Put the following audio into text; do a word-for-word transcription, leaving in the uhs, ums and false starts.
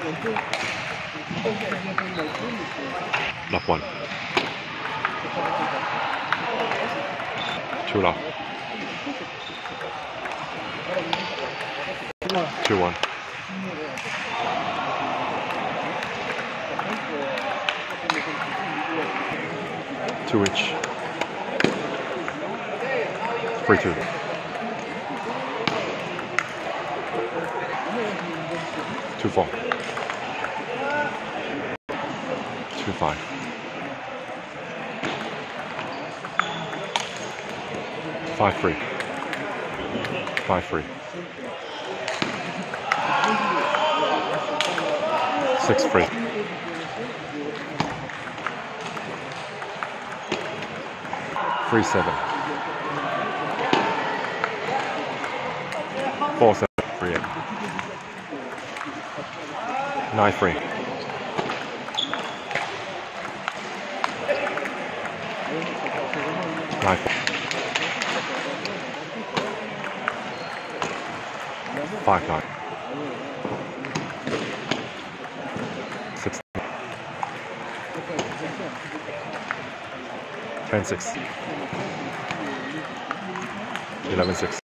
Left one. Two left. Two one. Two inch. Three two. Two four. Two five. Five three. Five three. Six three. Three seven. Four seven. Three eight. Nine three. Nine four. Five nine. Six. Ten six. Eleven six.